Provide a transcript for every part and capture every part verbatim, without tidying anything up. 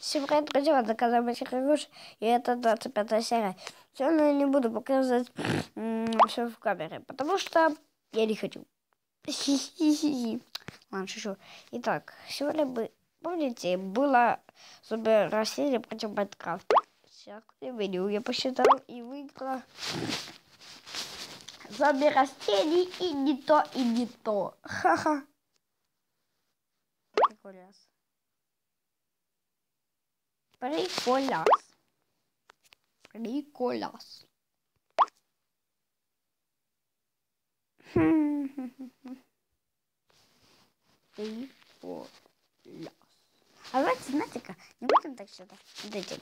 Всем привет, друзья, это канал Матик Игруш, и это двадцать пятая серия. Сегодня я не буду показывать все в камере, потому что я не хочу. Ладно, шучу. Итак, сегодня бы, помните, было супер растение против Майнкрафта. Всякое меню я посчитал и выиграла. Зомби растений и не то, и не то. Ха-ха. Приколяс. Приколяс. Приколяс. Приколяс. А давайте, знаете-ка, не будем так считать. Смотрите.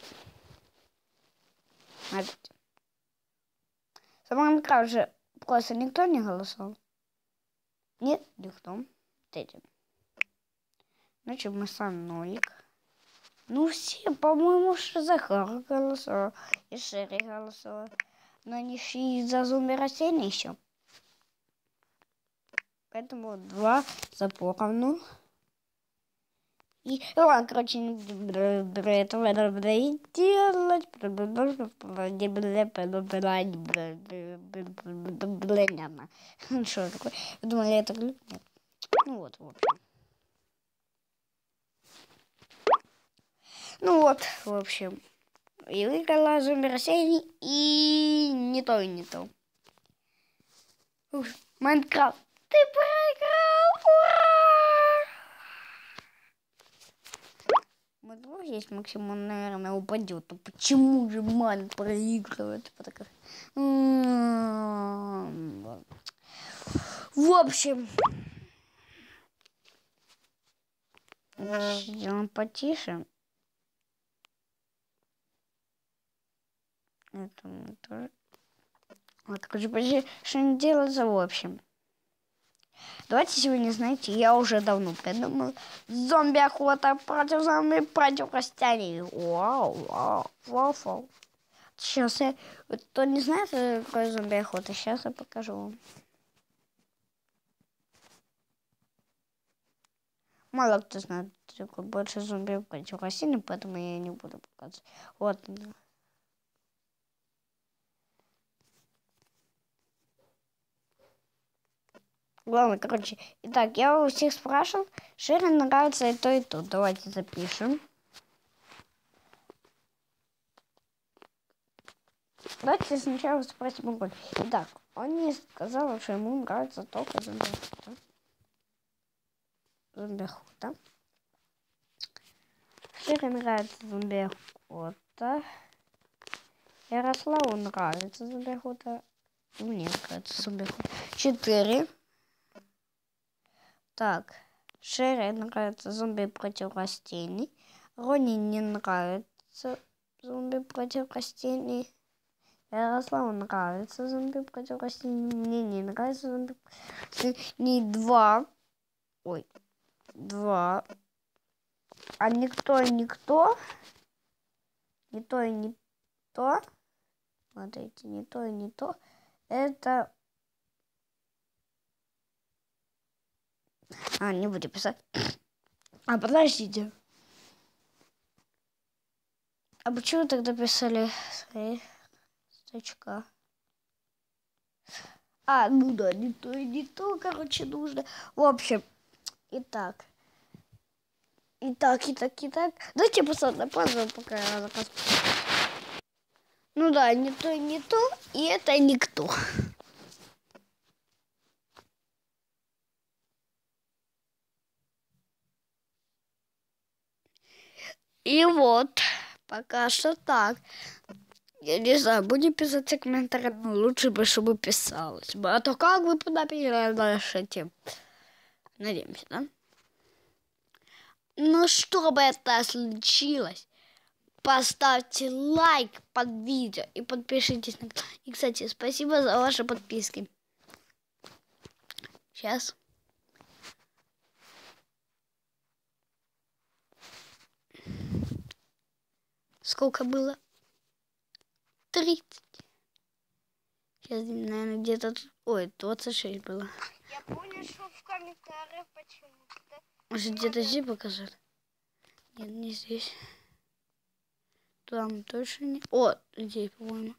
Смотрите. За Майнкрафт же просто никто не голосовал. Нет, никто. Смотрите. Значит, мы сам нолик. Ну, все, по-моему, что Захар голосовал. И Шерри голосовал. Но не из-за зомби растений еще. Поэтому два за поровну. И, ладно, короче, не буду этого делать. Что такое? Вы думали, я это глюк? Нет. Ну вот, в общем. Ну вот, в общем. И выиграла зомби растений. И не то, и не то. Ух, Майнкрафт, ты проиграл! Ура! Мой друг есть, Максим, он, наверное, упадет. Ну почему же Майн проигрывает? В общем, сделаем потише. Это мы тоже. Вот, короче, почти что не делается, в общем. Давайте сегодня, знаете, я уже давно придумал. Зомби-охота против зомби, против растений. Вау, вау, вау, вау. Сейчас я... Кто не знает, что такое зомби-охота, сейчас я покажу вам. Мало кто знает, такое больше зомби против растений, поэтому я не буду показывать. Вот. Главное, короче, итак, я у всех спрашивал, Шерри нравится и то, и то. Давайте запишем. Давайте сначала спросим у Коль. Итак, он мне сказал, что ему нравится только зомби-охота. Зомби-охота. Шерри нравится зомби-охота. Ярославу нравится зомби-охота. Мне нравится зомби-охота. Четыре. Так, Шерри нравится зомби против растений. Рони не нравится зомби против растений. Ярославу нравится зомби против растений. Мне не нравится зомби против растений. Два. Ой, два. А никто и никто. Не то и не то. Смотрите, не то и не то. Это... А, не буду писать. А, подождите. А почему тогда писали строчка? А, ну да, не то и не то, короче, нужно. В общем, итак. Итак, итак, итак. Давайте поставим на паузу, пока я заказ. Ну да, не то и не то, и это никто. И вот, пока что так. Я не знаю, будем писать комментарии, но лучше бы, чтобы писалось бы. А то как вы напишите? Надеемся, да? Ну, чтобы это случилось, поставьте лайк под видео и подпишитесь на канал. И, кстати, спасибо за ваши подписки. Сейчас. Сколько было? тридцать. Сейчас, наверное, где-то... Ой, двадцать шесть было. Я понял, что в комментариях почему-то... Может, где-то здесь показать? Нет, не здесь. Там точно не... О, здесь, по-моему.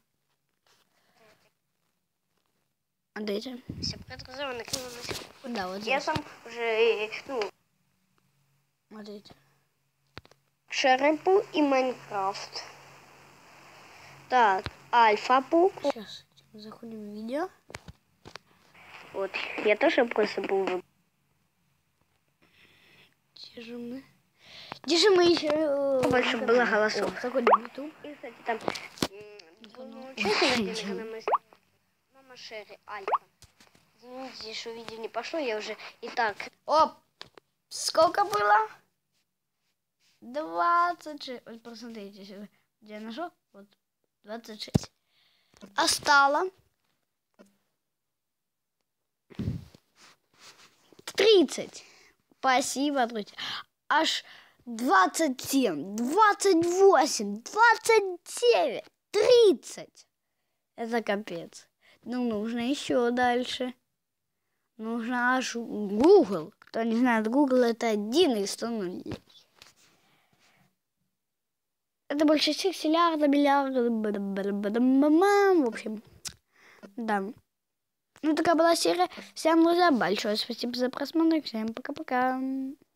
А дайте. Все преобразовано. Да, вот здесь. Я сам уже, ну... Смотрите. Шерепу и Майнкрафт. Так, альфа-пу. Сейчас заходим в видео. Вот, я тоже просто был... Где же мы? Где же мы еще... Больше было голосов. Заходим в YouTube. И, кстати, там... Участник, Мама Шерри, Альфа. Извините, что видео не пошло, я уже и так... Оп! Сколько было? двадцать шесть. Вот посмотрите сюда. Где я нашел? Вот. двадцать шесть. А стало тридцать. Спасибо, друзья. Аж двадцать семь, двадцать восемь, двадцать девять, тридцать. Это капец. Ну, нужно еще дальше. Нужно аж Google. Кто не знает, Google это один и сто нулей. Это больше всех миллиарда, миллиарда. В общем, да. Ну, такая была серия. Всем, друзья, большое спасибо за просмотр. Всем пока-пока.